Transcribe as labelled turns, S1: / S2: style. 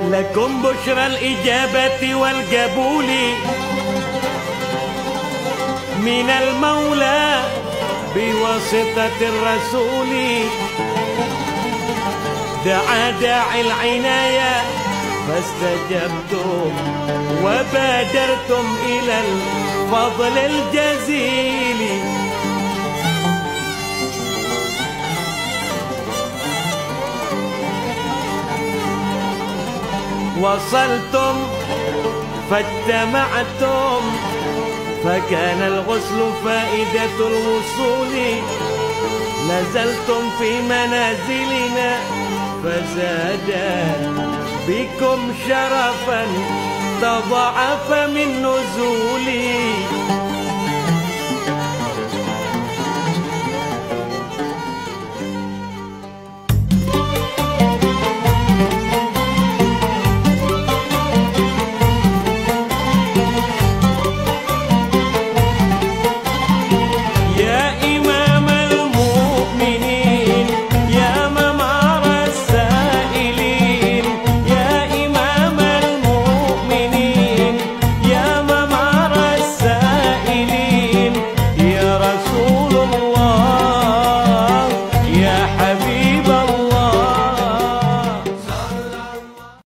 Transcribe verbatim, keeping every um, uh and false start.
S1: لكم بشرى الإجابة والقبول من المولى بواسطة الرسول. دعا داعي العناية فاستجبتم وبادرتم إلى الفضل الجزيل. وصلتم فاجتمعتم فكان الغسل فائدة الوصول. نزلتم في منازلنا فزاد بكم شرفا تضاعف من نزولي.